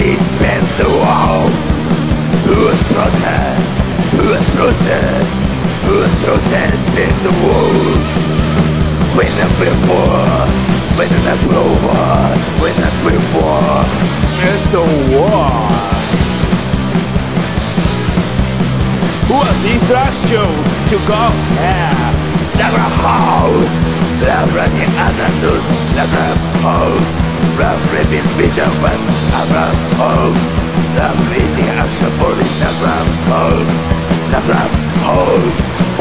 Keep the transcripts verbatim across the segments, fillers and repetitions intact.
deep in the wall. Who is rooted? Who is rooted? Who is rooted in the wall? When the before, when the before, when the before in the war. Who was instruction to go here? Never house, never the anonymous, never house, never the vision when never house, never the action for the never house, never house.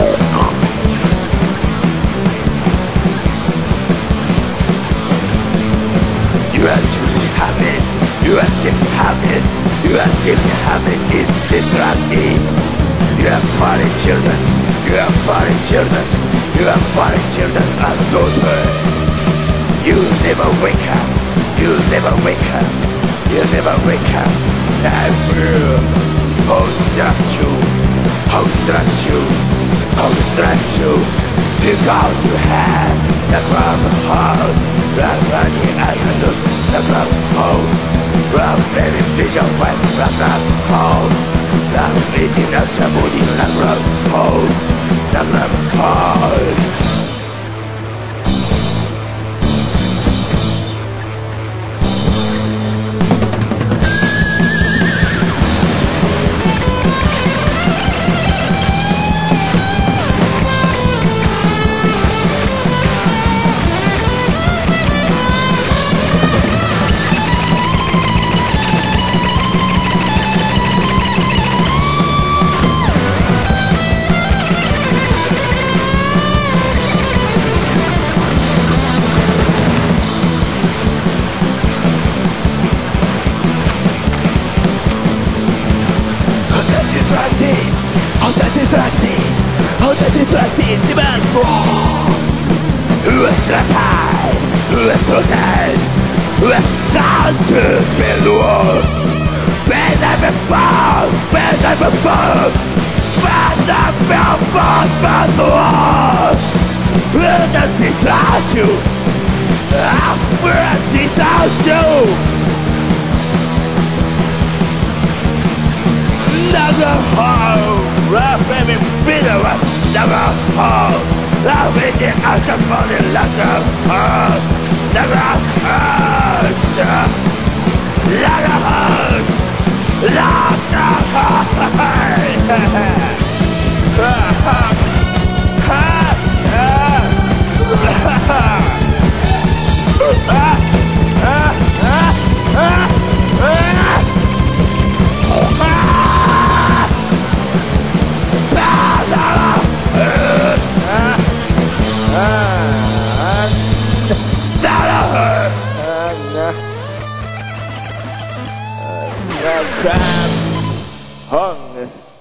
You achieve happiness, you achieve happiness, you achieve happiness is distracted. You have foreign children, you have foreign children, you have foreign children are slaughtered. You never wake up, you never wake up, you never wake up. I will construct you, construct you, construct you to go to hell. The from house, the running islands, the from house, from baby vision when the from house. The eating of Shabudi, the from house, the from house. How that distracted, how that distracted the man. Who is rooted, who is rooted, who is sounded in the world. When I be found, when I be found, when I be found by the world. When I distract you, I'm where I distract you. Never home, rough baby bitter, never home. Love in the action for the never home, never hurts, never hurts, crab hung